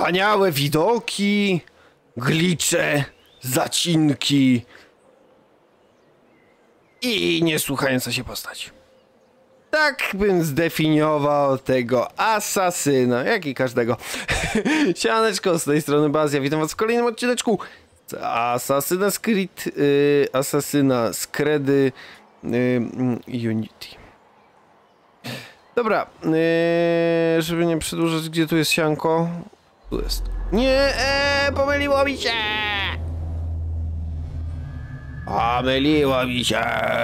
wspaniałe widoki, glicze, zacinki i niesłuchająca się postać. Tak bym zdefiniował tego asasyna, jak i każdego. Siemaneczko, z tej strony Bazja, witam was w kolejnym odcineczku Asasyna Skready Unity. Dobra, żeby nie przedłużać, gdzie tu jest sianko? Tu jest. Nie, pomyliło mi się! Pomyliło mi się!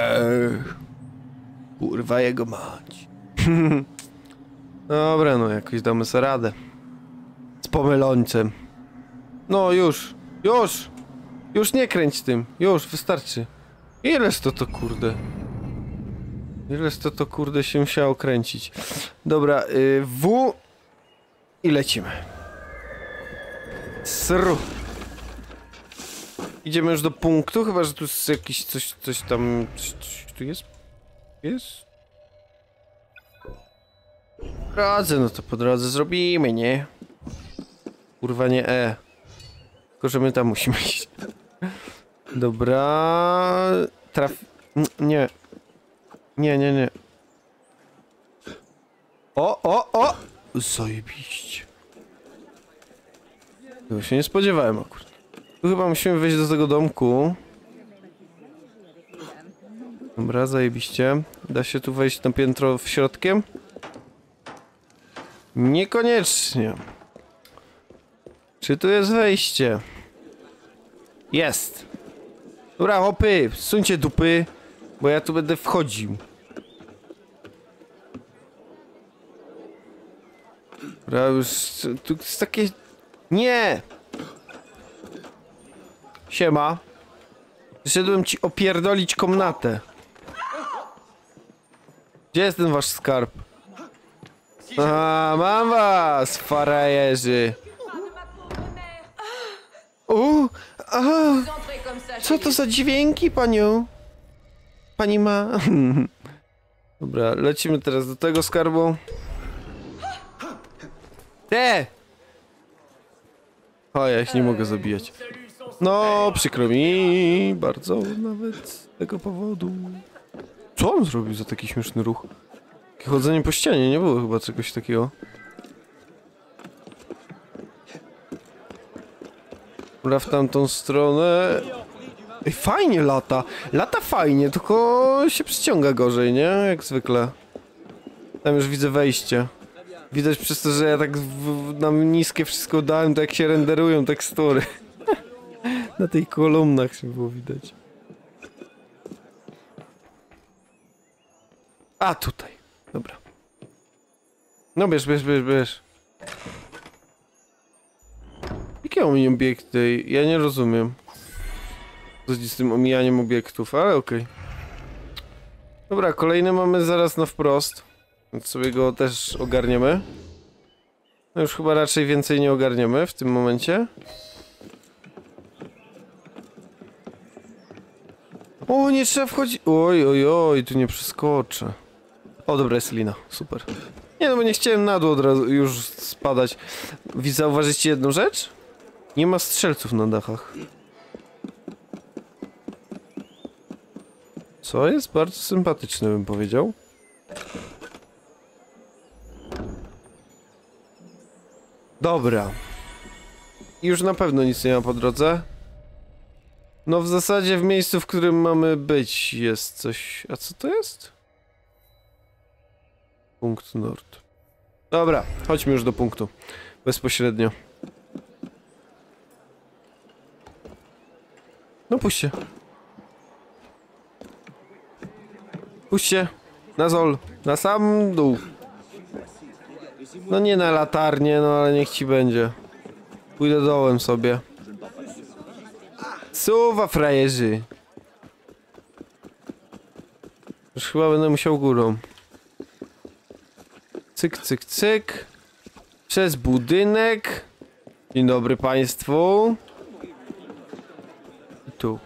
Kurwa jego mać. Dobra, no jakoś damy sobie radę. Z pomylońcem. No już, już! Już nie kręć tym, już, wystarczy. Ileż to kurde? Ileż to kurde się musiało kręcić. Dobra, W i lecimy. Sru. Idziemy już do punktu, chyba że tu jest jakiś coś tam... Coś tu jest? Jest? Po drodze, no to po drodze zrobimy, nie? Kurwa nie Tylko, że my tam musimy iść. Dobra... Nie. Nie. O! Zajebiście. Tego się nie spodziewałem akurat. Tu chyba musimy wejść do tego domku. Dobra, zajebiście. Da się tu wejść na piętro w środkiem? Niekoniecznie. Czy tu jest wejście? Jest. Dobra, hopy, suńcie dupy, bo ja tu będę wchodził. Dobra, już... Tu jest takie... Nie! Siema. Przyszedłem ci opierdolić komnatę. Gdzie jest ten wasz skarb? A, mam was, farajerzy. Co to za dźwięki, panią? Pani ma... Dobra, lecimy teraz do tego skarbu. O, ja się nie mogę zabijać. No, przykro mi bardzo nawet z tego powodu. Co on zrobił za taki śmieszny ruch? Takie chodzenie po ścianie, nie było chyba czegoś takiego. Dobra, w tamtą stronę. Ej, fajnie lata. Lata fajnie, tylko się przyciąga gorzej, nie? Jak zwykle. Tam już widzę wejście. Widać przez to, że ja tak na niskie wszystko dałem, to jak się renderują tekstury. Na tej kolumnach się było widać. A, tutaj. Dobra. No bierz. Jakie omijam obiekty? Ja nie rozumiem. Co chodzi z tym omijaniem obiektów, ale okej. Dobra, kolejny mamy zaraz na wprost. Więc sobie go też ogarniemy. No już chyba raczej więcej nie ogarniemy w tym momencie. O, nie trzeba wchodzić. Oj, tu nie przeskoczę. O, dobra, jest lina, super. Nie, no bo nie chciałem na dół od razu już spadać. Zauważyliście jedną rzecz? Nie ma strzelców na dachach. Co jest bardzo sympatyczne, bym powiedział. Dobra. Już na pewno nic nie ma po drodze. No w zasadzie w miejscu, w którym mamy być, jest coś... A co to jest? Punkt nord. Dobra, chodźmy już do punktu. Bezpośrednio. No puść się. Puść się. Na zol. Na sam dół. No nie na latarnię, no ale niech ci będzie. Pójdę dołem sobie. Suwa, frajerzy. Już chyba będę musiał górą. Cyk. Przez budynek. Dzień dobry państwu. I tu.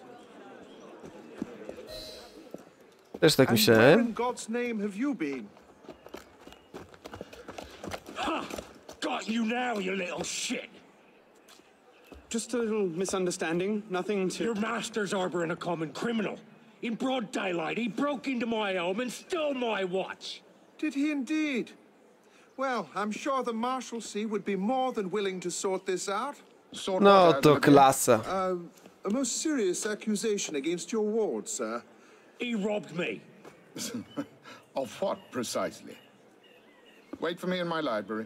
Też tak myślałem. got you now, you little shit? Just a little misunderstanding. Nothing to... Your master's harboring a common criminal. In broad daylight, he broke into my home and stole my watch. Did he indeed? Well, I'm sure the Marshalsea would be more than willing to sort this out. No to klasa. A most serious accusation against your ward, sir. He robbed me. Of what, precisely? Wait for me in my library.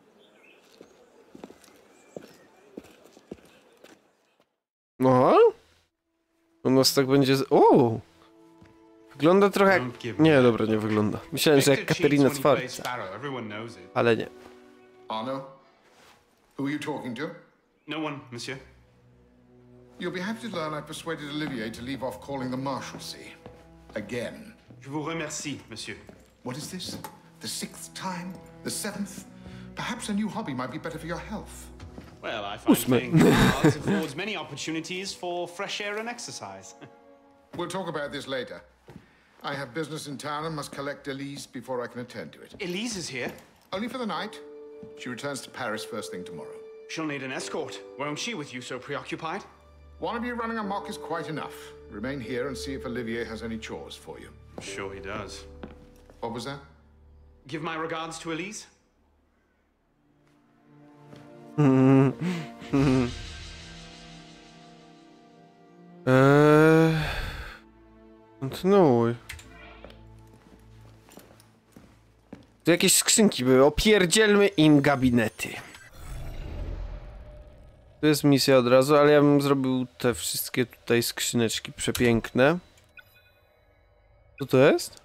No? U nas tak będzie... O! Wygląda trochę jak... Nie, dobra, nie wygląda. Myślałem, że jak Katerina Sforza. Ale nie. Arno? Who are you talking to? No one, monsieur. You'll be happy to learn I persuaded Olivier to leave off calling the Marshalsea. Again. Je vous remercie, monsieur. What is this? The 6th time? The 7th? Perhaps a new hobby might be better for your health. Well, I find playing cards affords many opportunities for fresh air and exercise. We'll talk about this later. I have business in town and must collect Elise before I can attend to it. Elise is here. Only for the night. She returns to Paris first thing tomorrow. She'll need an escort, won't she, with you so preoccupied? One of you running amok is quite enough. Remain here and see if Olivier has any chores for you. I'm sure he does. What was that? Give my regards to Elise. Kontynuuj. Tu jakieś skrzynki były. Opierdzielmy im gabinety. Tu jest misja od razu, ale ja bym zrobił te wszystkie tutaj skrzyneczki przepiękne. Co to jest?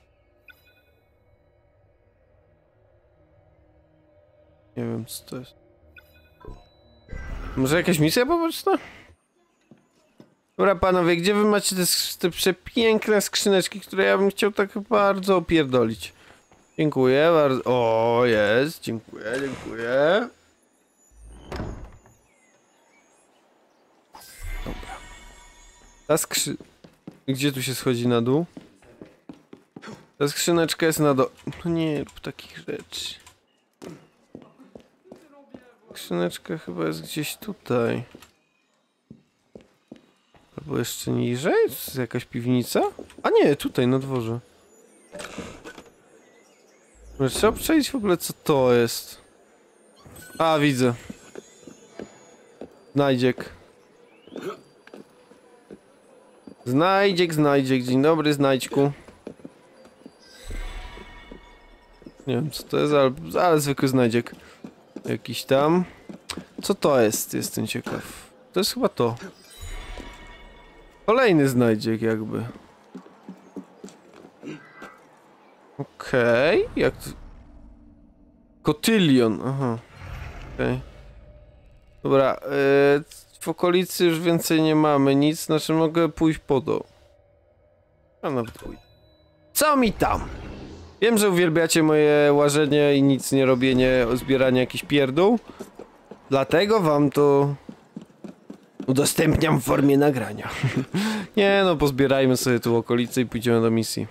Nie wiem, co to jest. Może jakaś misja poboczna? Dobra, panowie, gdzie wy macie te przepiękne skrzyneczki, które ja bym chciał tak bardzo opierdolić? Dziękuję bardzo. O, jest. Dziękuję, dziękuję. Dobra. Ta Gdzie tu się schodzi na dół? Ta skrzyneczka jest na dół. No nie rób takich rzeczy. Skrzyneczka chyba jest gdzieś tutaj. Albo jeszcze niżej? To jest jakaś piwnica? A nie, tutaj na dworze. Trzeba przejść w ogóle, co to jest. A, widzę. Znajdziek. Znajdziek, znajdziek. Dzień dobry, znajdźku. Nie wiem, co to jest, ale zwykły znajdziek. Jakiś tam. Co to jest? Jestem ciekaw. To jest chyba to. Kolejny znajdziek jakby. Okej, jak to... Kotylion, aha. Okej. Dobra, w okolicy już więcej nie mamy nic, znaczy mogę pójść po to. A nawet pójdę. Co mi tam? Wiem, że uwielbiacie moje łażenie i nic nie robienie, zbieranie jakichś pierdół. Dlatego wam to udostępniam w formie nagrania. Nie no, pozbierajmy sobie tu okolice i pójdziemy do misji.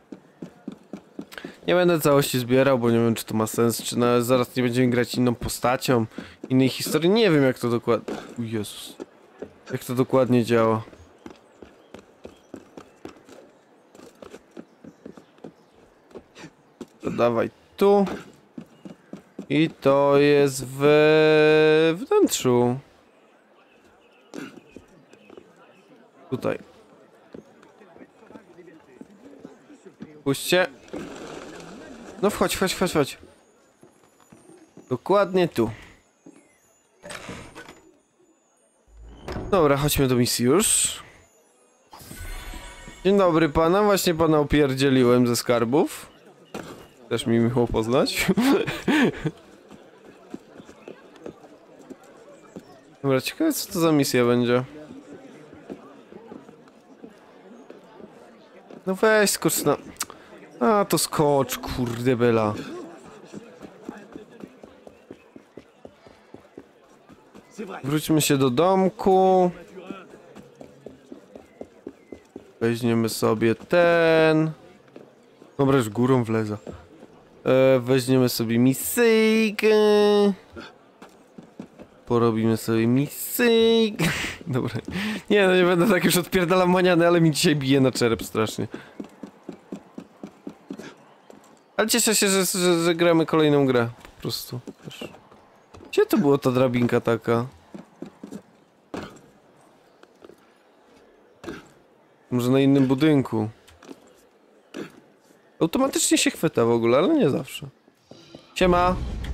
Nie będę całości zbierał, bo nie wiem, czy to ma sens, czy zaraz nie będziemy grać inną postacią, innej historii. Nie wiem, jak to dokładnie... Jezus. Jak to dokładnie działa. To dawaj tu. I to jest w wnętrzu. Tutaj. Puśćcie. No wchodź, wchodź, wchodź, wchodź. Dokładnie tu. Dobra, chodźmy do misji już. Dzień dobry pana, właśnie pana opierdzieliłem ze skarbów. Też mi miło poznać. Dobra, ciekawe co to za misja będzie. No weź skocz na... A, to skocz, kurde bela. Wróćmy się do domku. Weźmiemy sobie ten. Dobra, już górą wleza. Weźmiemy sobie misyjkę. Porobimy sobie misyjk. Dobra. Nie, no nie będę tak już odpierdalam maniany, ale mi dzisiaj bije na czerep strasznie. Ale cieszę się, że gramy kolejną grę. Po prostu. Gdzie to była ta drabinka taka? Może na innym budynku. Automatycznie się chwyta w ogóle, ale nie zawsze. Siema.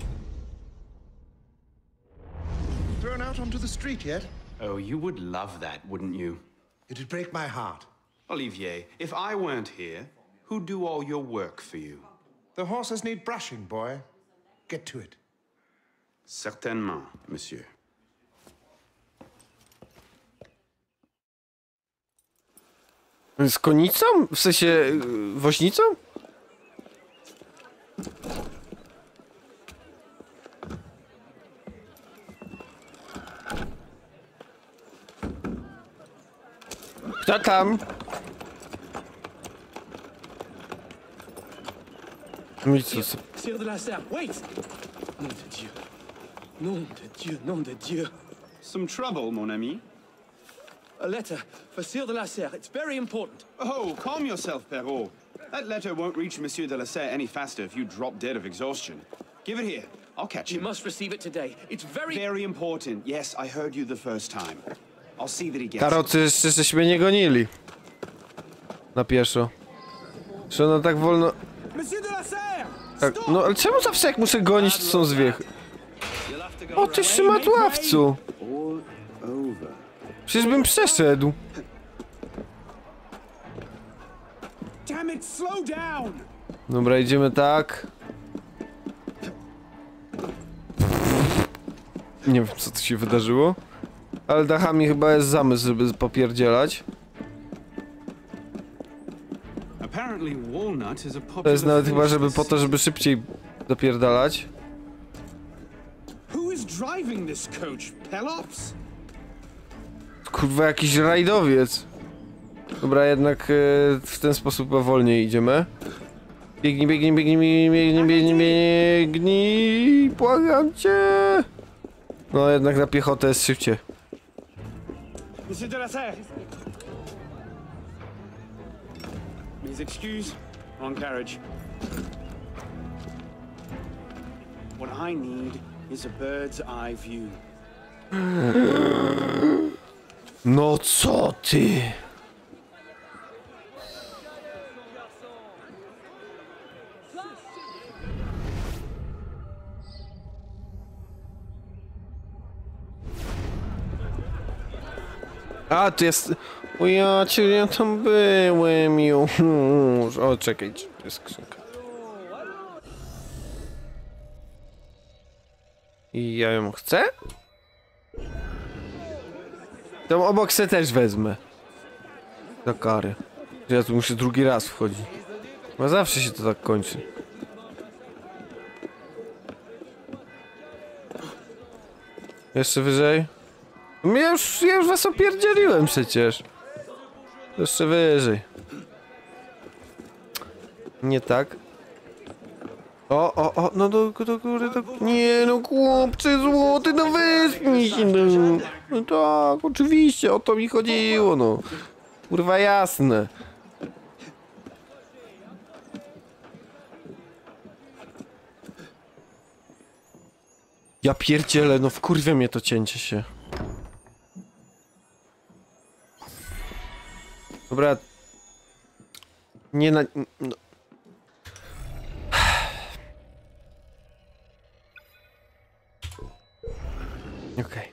Thrown out onto the street yet? Oh, you would love that, wouldn't you? It'd break my heart. Olivier, if I weren't here, who'd do all your work for you? The horses need brushing, boy. Get to it. Certainement, monsieur. Z konicą? W sensie... woźnicą? Kto tam? Sire de la Serre, wait! Nom de Dieu. Nom de Dieu, nom de Dieu. Some trouble, mon ami? A letter for Sire de la Serre. It's very important. Oh, calm yourself, Perrault. That letter won't reach Monsieur de la Serre any faster if you drop dead of exhaustion. Give it here. I'll catch You him. must receive it today. It's very... Very important. Yes, I heard you the first time. I'll see that he gets it. Karocy jeszcze żeśmy nie gonili. Na pieszo. Że ona tak wolno... Monsieur de la Serre! Tak, no ale czemu zawsze jak muszę gonić to są zwiechy? O ty szmatławcu! Przecież bym przeszedł. Damn it, slow down! Dobra, idziemy tak. Nie wiem co tu się wydarzyło. Ale dachami chyba jest zamysł, żeby popierdzielać. Apparently Walnut is a To popular jest nawet finish chyba, żeby this po to, żeby szybciej dopierdalać. Who is driving this coach? Pelops? Kurwa, jakiś rajdowiec. Dobra, jednak w ten sposób chyba wolniej idziemy. Biegnij, biegnij, biegnij, biegnij, biegnij, biegnij, błagam cię. No jednak na piechotę jest szybciej. Monsieur de la Serre. Please excuse. Wrong carriage. What I need is a bird's eye view. No co ty? A, tu jest... O ja cię, ja tam byłem już. O, czekaj, tu jest skrzynka. I ja ją chcę? Tą obok se też wezmę. Za karę. Ja tu muszę drugi raz wchodzić. Bo zawsze się to tak kończy. Jeszcze wyżej? Ja już was opierdzieliłem przecież. Jeszcze wyżej. Nie tak. O, no do góry, nie no chłopcze złoty, no wyspnij się, no. No tak, oczywiście, o to mi chodziło, no. Kurwa jasne. Ja pierdzielę, no wkurwia mnie to cięcie się. Dobra. Nie na... No. Okej.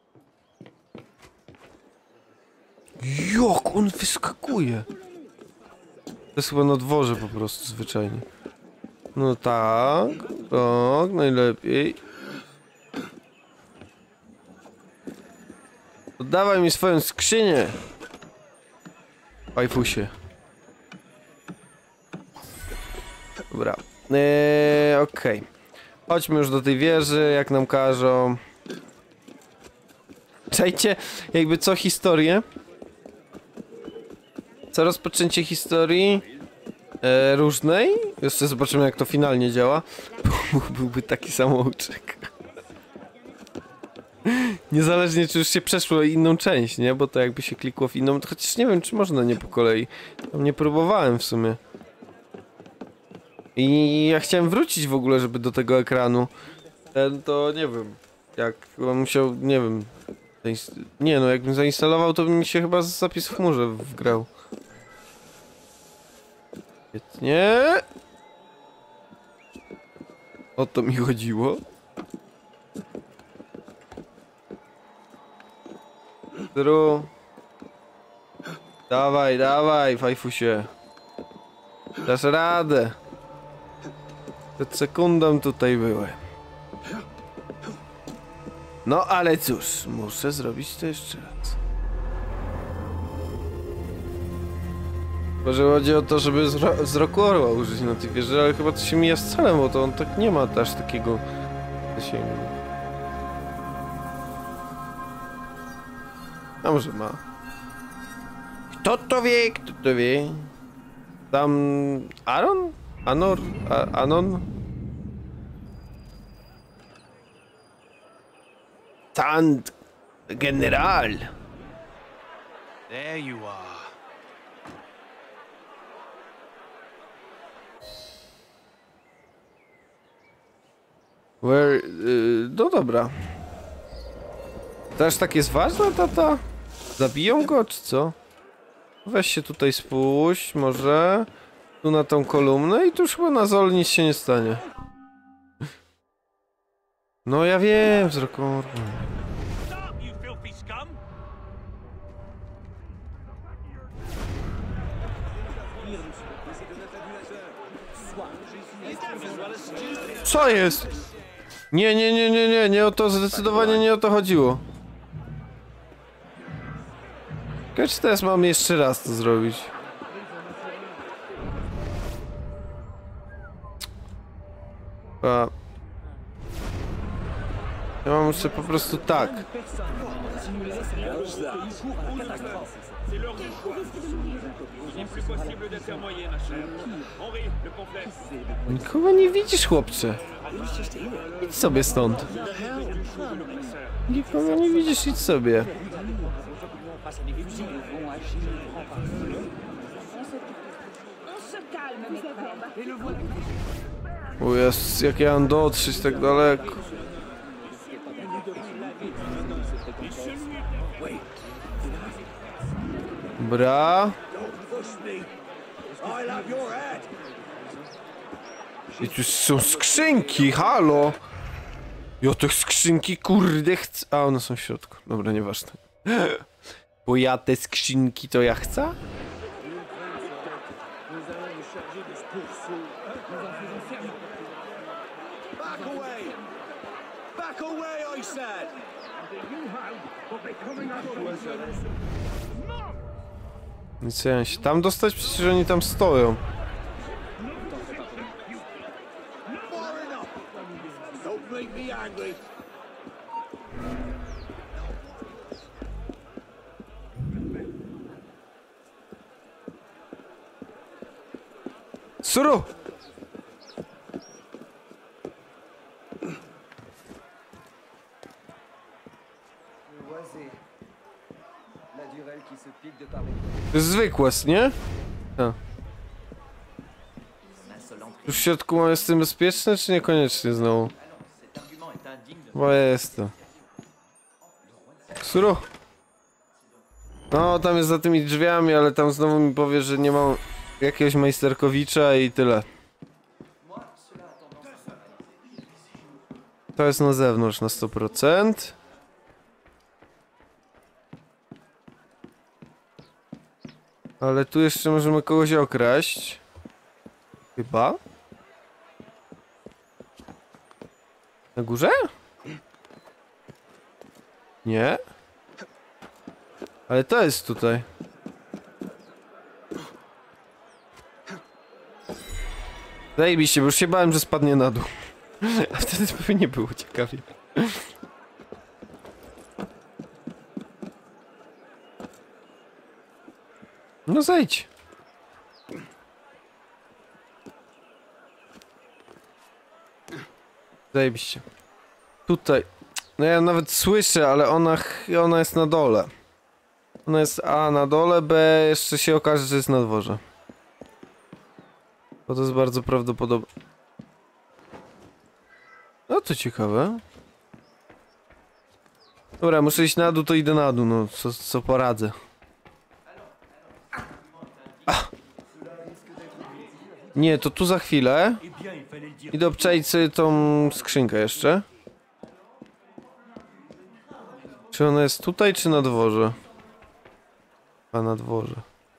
Jak on wyskakuje? To jest chyba na dworze po prostu zwyczajnie. No tak, tak, najlepiej. Oddawaj mi swoją skrzynię. Fajfusie. Dobra. Okej. Chodźmy już do tej wieży, jak nam każą. Czajcie, jakby co historię? Co rozpoczęcie historii różnej. Jeszcze zobaczymy jak to finalnie działa. Byłby taki samouczek. Niezależnie czy już się przeszło inną część, nie? Bo to jakby się klikło w inną, chociaż nie wiem czy można nie po kolei. Tam nie próbowałem w sumie. I ja chciałem wrócić w ogóle, żeby do tego ekranu. Ten to nie wiem. Jak bym musiał, nie wiem. Nie no, jakbym zainstalował, to by mi się chyba zapis w chmurze wgrał. Świetnie. O to mi chodziło. Dawaj, dawaj, fajfusie. Dasz radę. Przed sekundą tutaj byłem. No ale cóż, muszę zrobić to jeszcze raz. Może chodzi o to, żeby wzroku orła użyć na tej wieży, ale chyba to się mija z celem, bo to on tak nie ma też takiego zasięgu. A może ma. Kto to wie, kto to wie? Tam... Aaron? Anor? Anon? Tant General. There you are. Where... no dobra. Też tak jest ważna, tata? Zabiją go, czy co? Weź się tutaj spuść, może... Tu na tą kolumnę i tu już chyba na Zol nic się nie stanie. No ja wiem, wzrok orła. Stop, you filthy scum! Co jest? Nie o to, zdecydowanie nie o to chodziło. Czy teraz mam jeszcze raz to zrobić? A... Ja mam jeszcze po prostu tak. Nikogo nie widzisz, chłopcze. Idź sobie stąd. Nikogo nie widzisz, idź sobie. O jest, jak ja mam dotrzeć tak daleko. Bra. I tu są skrzynki, halo! Ja tych skrzynki kurde chcę. A one są w środku. Dobra, nieważne. Bo ja te skrzynki to ja chcę? Back away, I said! I co ja się tam dostać? Przecież oni tam stoją. Don't make me angry. Suru! To jest zwykłe, nie? A. Już w środku jest tym bezpieczne, czy niekoniecznie znowu? Bo jest to. Suru! No, tam jest za tymi drzwiami, ale tam znowu mi powie, że nie mam jakiegoś majsterkowicza i tyle. To jest na zewnątrz na 100%. Ale tu jeszcze możemy kogoś okraść. Chyba? Na górze? Nie? Ale to jest tutaj. Zajebiście, bo już się bałem, że spadnie na dół. A wtedy pewnie nie było ciekawie. No zejdź. Zajebiście. Tutaj. No ja nawet słyszę, ale ona jest na dole. Ona jest A na dole, B jeszcze się okaże, że jest na dworze. Bo to jest bardzo prawdopodobne. No to ciekawe. Dobra, muszę iść na dół, to idę na dół, no co poradzę. Ach. Nie, to tu za chwilę. Idę obczaić sobie tą skrzynkę jeszcze. Czy ona jest tutaj, czy na dworze? A na dworze.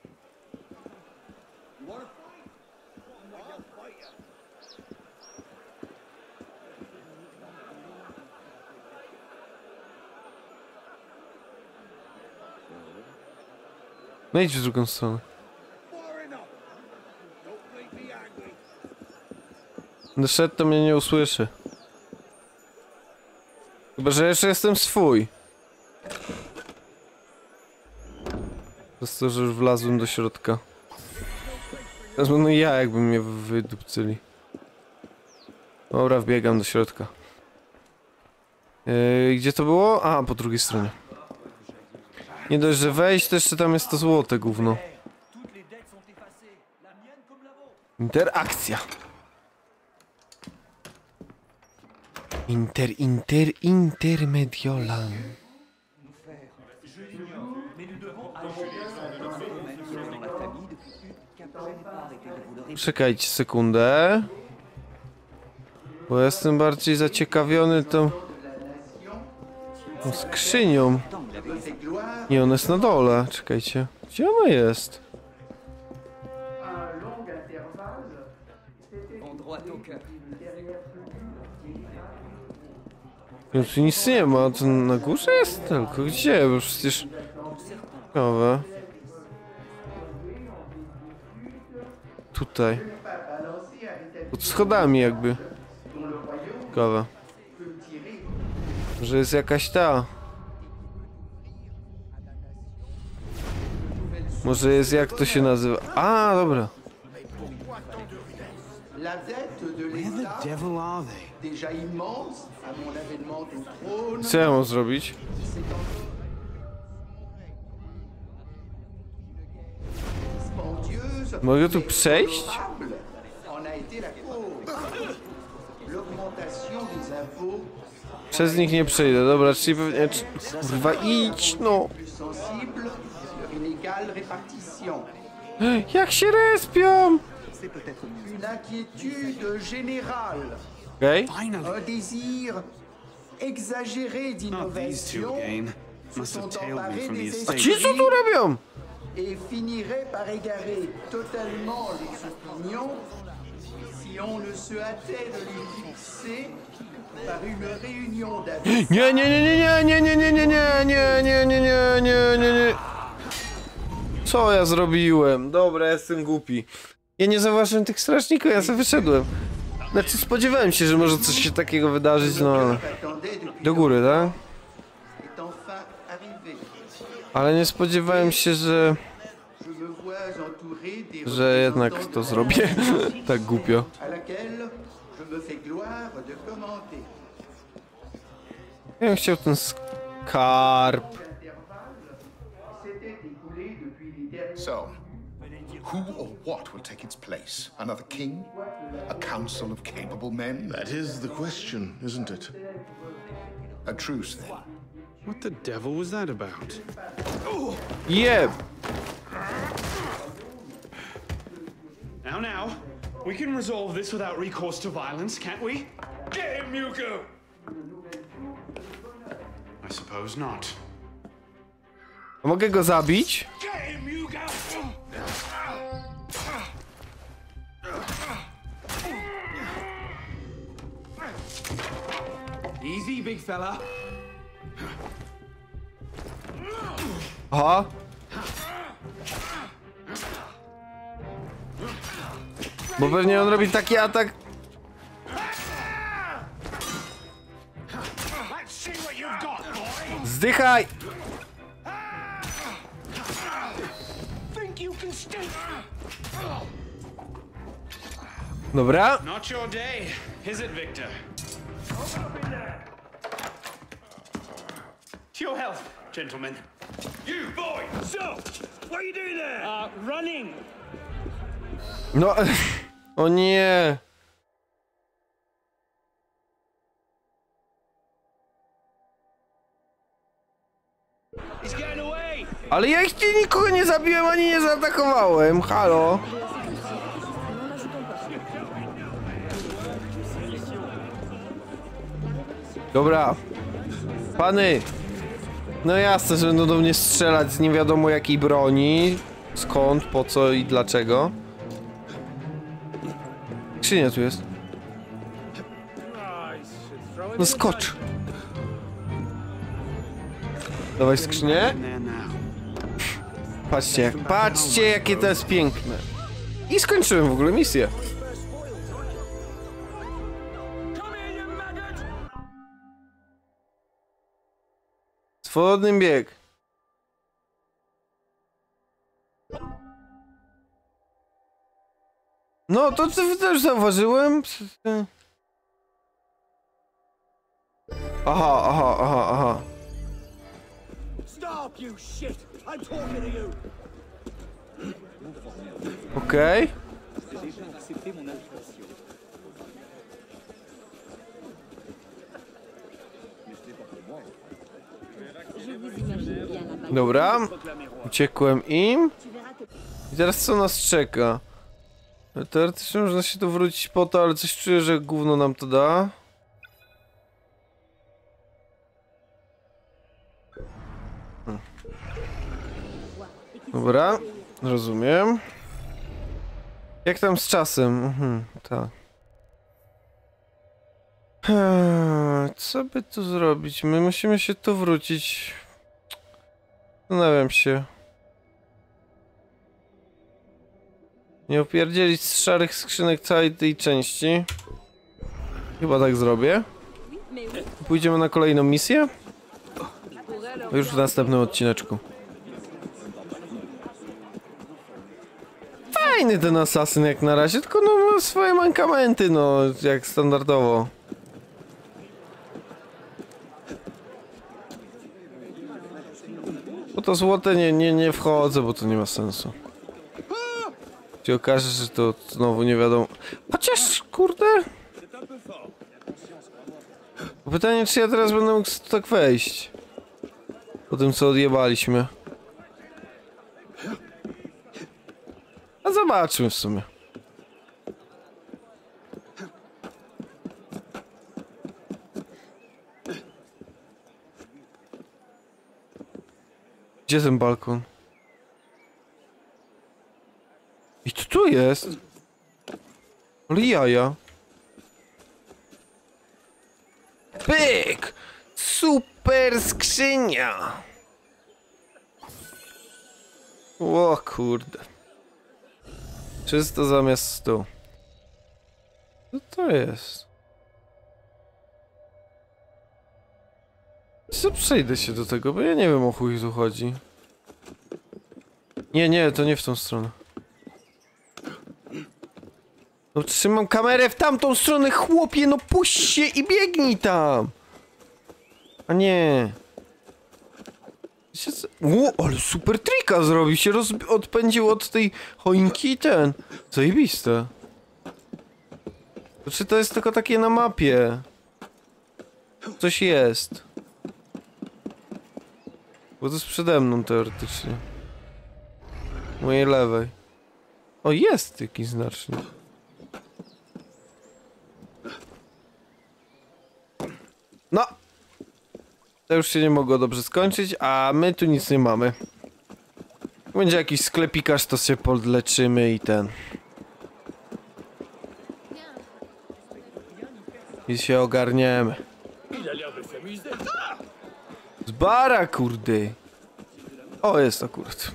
No idź w drugą stronę. Będę szedł, to mnie nie usłyszy. Chyba, że jeszcze jestem swój. Przez to, że już wlazłem do środka. Teraz będę ja, jakby mnie wydupcyli. Dobra, wbiegam do środka. Gdzie to było? A, po drugiej stronie. Nie dość, że wejść, to jeszcze tam jest to złote gówno. Interakcja. Intermediolan. Czekajcie sekundę. Bo jestem bardziej zaciekawiony tą skrzynią. Nie, ona jest na dole. Czekajcie. Gdzie ona jest? No tu nic nie ma. To na górze jest tylko. Gdzie? Bo przecież... Ciekawe. Tutaj. Pod schodami jakby. Ciekawe. Że jest jakaś ta. Może jest, jak to się nazywa? A, dobra. Co ja mam zrobić? Mogę tu przejść? Przez nich nie przejdę, dobra, czyli pewnie... Kurwa, idź, no! Jak się respią? Okej? Un désir exagéré d'innovation se sont emparés des A ci co tu robią? et finiraient par égarer totalement les opinions si on ne se hâtait de les fixer par une réunion d'avis. Nie. Co ja zrobiłem? Dobra, jestem głupi. Ja nie zauważyłem tych strażników, ja sobie wyszedłem. Znaczy spodziewałem się, że może coś się takiego wydarzyć, no ale... Do góry, tak? Ale nie spodziewałem się, że jednak to zrobię. Tak głupio. Ja bym chciał ten skarb. So, who or what will take its place? Another king? A council of capable men? That is the question, isn't it? A truce, then. What the devil was that about? Yeah. Now, we can resolve this without recourse to violence, can't we? Get him, Yuko! I suppose not. A mogę go zabić? Get him, Yuko! Easy, big fella. Aha. Bo pewnie on robi taki atak. Let's see what you've got, boy. Zdychaj! Think you can stay? Dobra. Not your day, is it, Victor? To your health, gentlemen. You boy! So, what are you doing there? Running. No, o nie. He's getting away. Ale ja jeszcze nikogo nie zabiłem, ani nie zaatakowałem. Halo? Dobra. Pany. No jasne, że będą do mnie strzelać z nie wiadomo jakiej broni. Skąd, po co i dlaczego. Skrzynia tu jest. No skocz. Dawaj skrzynię. Patrzcie, patrzcie jakie to jest piękne. I skończyłem w ogóle misję. Swobodny bieg. No to też zauważyłem. Aha. Stop, you shit! I'm talking to you. Okej. Dobra. Uciekłem im. I teraz co nas czeka? Teoretycznie można się tu wrócić po to, ale coś czuję, że gówno nam to da. Dobra, rozumiem. Jak tam z czasem? Tak. Co by tu zrobić? My musimy się tu wrócić. Zastanawiam się. Nie opierdzielić z szarych skrzynek całej tej części. Chyba tak zrobię. Pójdziemy na kolejną misję. Już w następnym odcineczku. Fajny ten asasyn jak na razie, tylko no ma swoje mankamenty, no jak standardowo. Po to złote nie wchodzę, bo to nie ma sensu. Się okaże, że to znowu nie wiadomo. Chociaż, kurde. Pytanie, czy ja teraz będę mógł tak wejść. Po tym, co odjebaliśmy. A zobaczmy w sumie. Gdzie ten balkon? I co tu jest? Ale jaja. Pyk! Super skrzynia! O kurde. Czysto zamiast 100. Co to jest? Co, przejdę się do tego, bo ja nie wiem, o chuj tu chodzi. Nie, to nie w tą stronę. No trzymam kamerę w tamtą stronę, chłopie, no puść się i biegnij tam! A nie. O, ale super trika zrobił, się odpędził od tej choinki i ten. Zajebiste. Czy to jest tylko takie na mapie? Coś jest. Bo to jest przede mną teoretycznie. Mojej lewej. O, jest jakiś znacznik. No! To już się nie mogło dobrze skończyć, a my tu nic nie mamy. Będzie jakiś sklepikarz, to się podleczymy i ten. I się ogarniemy. Z bara, kurde. O, jest akurat.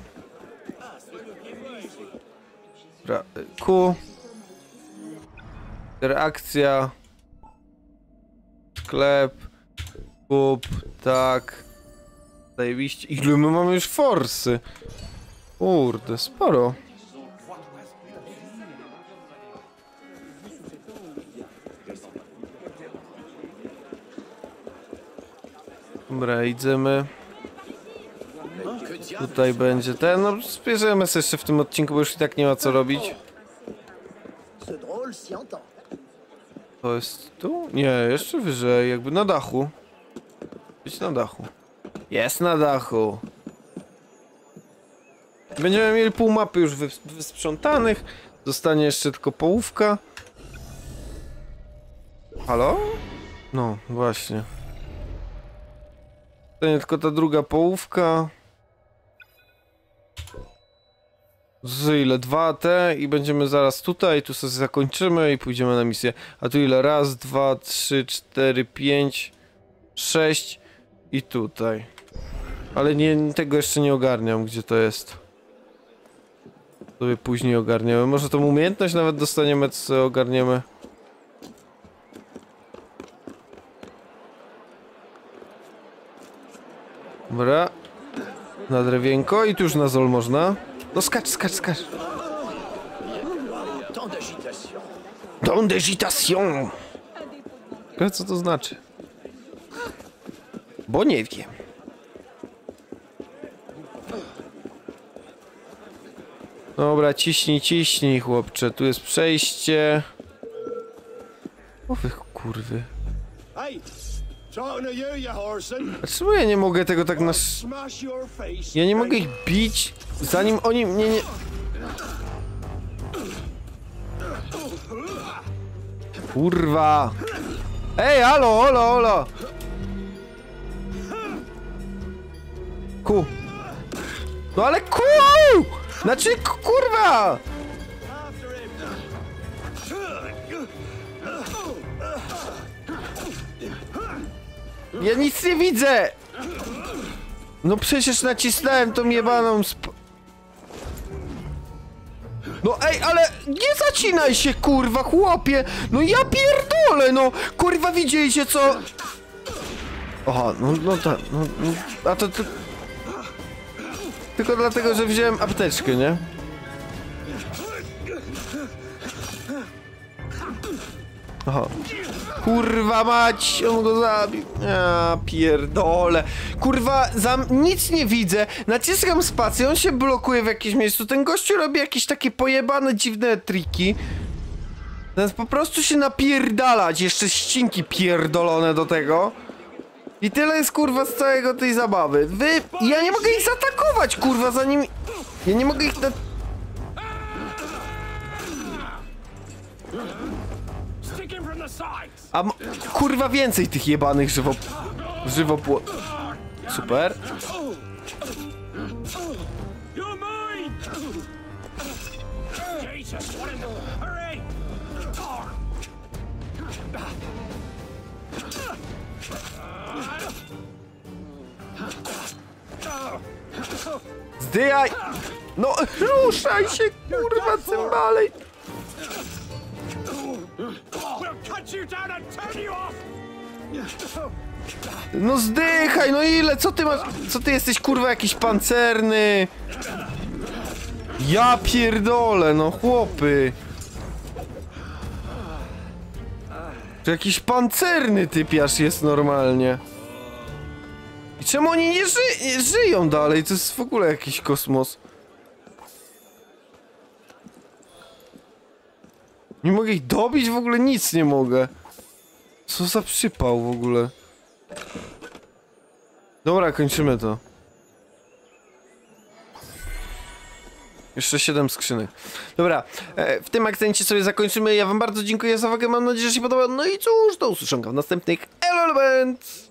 Dobra, Q. Reakcja. Sklep. Kup, tak. Zajebiście. Ile my mamy już forsy? Kurde, sporo. Dobra, idziemy. Tutaj będzie ten, no zbierzemy sobie jeszcze w tym odcinku, bo już i tak nie ma co robić. To jest tu? Nie, jeszcze wyżej, jakby na dachu. Być na dachu. Jest na dachu. Będziemy mieli pół mapy już wysprzątanych. Zostanie jeszcze tylko połówka. Halo? No, właśnie. Zostanie tylko ta druga połówka. Z ile? 2 te i będziemy zaraz tutaj, tu sobie zakończymy i pójdziemy na misję. A tu ile? Raz, 2, 3, 4, 5, 6 i tutaj. Ale nie, tego jeszcze nie ogarniam, gdzie to jest. Sobie później ogarniemy. Może tą umiejętność nawet dostaniemy, co sobie ogarniemy. Dobra. Na drewienko i tu już na zol można. No skacz, skacz, skacz. Don d'agitation. Co to znaczy? Bo nie wiem. Dobra, ciśnij, ciśnij, chłopcze. Tu jest przejście. O wy kurwy. A czemu ja nie mogę tego tak Ja nie mogę ich bić, zanim oni mnie nie... Kurwa! Ej, halo, halo, halo! No ale Znaczy, kurwa! Ja nic nie widzę! No przecież nacisnąłem tą jebaną No ej, ale nie zacinaj się, kurwa, chłopie! No ja pierdolę, no! Kurwa, widzieliście co? Aha, no tak, a to... Tylko dlatego, że wziąłem apteczkę, nie? Aha. Kurwa mać, on go zabił. Ja pierdolę. Kurwa, nic nie widzę. Naciskam spację, on się blokuje w jakimś miejscu. Ten gościu robi jakieś takie pojebane, dziwne triki. Teraz po prostu się napierdalać. Jeszcze ścinki pierdolone do tego. I tyle jest, kurwa, z całego tej zabawy. Ja nie mogę ich zaatakować, kurwa, zanim... Ja nie mogę ich... A kurwa, więcej tych jebanych żywopło... Super. Zdyjaj! No, ruszaj się, kurwa, cymbalej! No zdychaj, no ile? Co ty masz? Co ty jesteś, kurwa, jakiś pancerny? Ja pierdolę, no chłopy! To jakiś pancerny typiarz jest normalnie. I czemu oni nie żyją dalej? To jest w ogóle jakiś kosmos. Nie mogę ich dobić? W ogóle nic nie mogę. Co za przypał w ogóle. Dobra, kończymy to. Jeszcze 7 skrzynek. Dobra, w tym akcencie sobie zakończymy. Ja wam bardzo dziękuję za uwagę, mam nadzieję, że się podoba. No i cóż, do usłyszenia w następnych Element.